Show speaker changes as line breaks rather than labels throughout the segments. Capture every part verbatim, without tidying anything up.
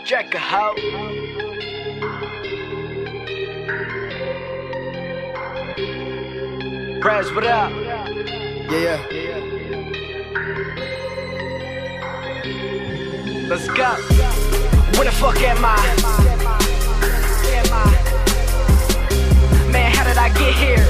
Jack a hoe. Prez, what up?
Yeah, yeah.
Let's go. Where the fuck am I? Man, how did I get here?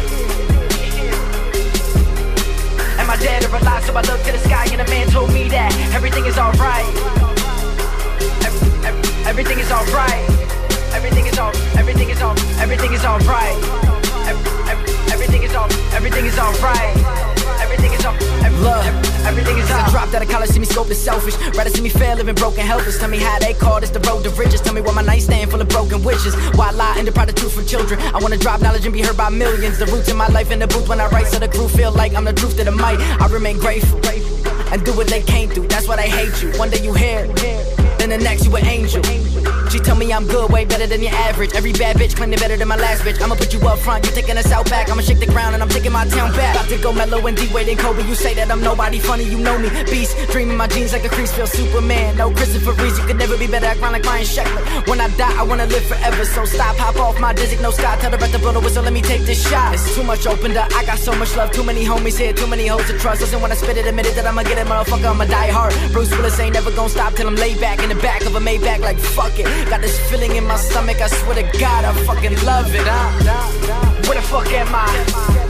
Am I dead or alive? So I looked to the sky and a man told me that everything is alright. Every, every, everything is alright. Everything is all. Everything is all. Everything is alright. Every, every, everything is all. Everything is alright. Everything is all. Every,
Love.
Everything is
I
all.
dropped out of college, see me scope is selfish. Rather see me fail, living broken, helpless. Tell me how they call this the road to riches. Tell me why my nightstand full of broken wishes. Why lie and deprive the truth from children? I wanna drop knowledge and be heard by millions. The roots in my life in the booth when I write, so the crew feel like I'm the truth to the mic. I remain grateful and do what they can't do. That's why they hate you. One day you hear, then the next you an angel. She tell me I'm good, way better than your average. Every bad bitch claim they better than my last bitch. I'ma put you up front, you taking us out back. I'ma shake the ground and I'm taking my town back. About to go mellow and D-Wade and Kobe. You say that I'm nobody funny, you know me. Beast, dreaming my jeans like a crease, feel Superman. No Christopher Reeves, you could never be better. I grind like Ryan Sheckler. When I die, I wanna live forever. So stop, hop off my dizzy, no sky. Tell the rest to blow the whistle, let me take this shot. It's too much opened up, I got so much love. Too many homies here, too many hoes to trust. Listen when I spit it, admit it that I'ma get it, motherfucker, I'ma die hard. Bruce Willis ain't never gonna stop till I'm laid back in the back of a Maybach like fuck it. Got this feeling in my stomach, I swear to God, I fucking love it. Huh?
Where the fuck am I?